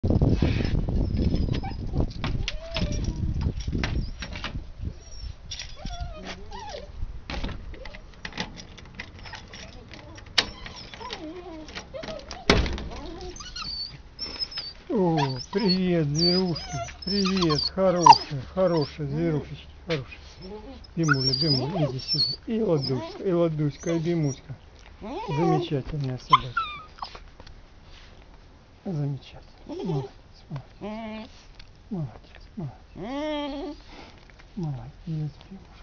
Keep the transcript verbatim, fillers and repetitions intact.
О, привет, зверушки. Привет, хорошая, хорошая зверушечка, хорошая. Бимуля, Бимуля, иди сюда. И Ладуська, и Ладуська, и Бимуська. Замечательная собачка. Замечательно. Молодец, молодец. Молодец, молодец. Молодец, Бимуля.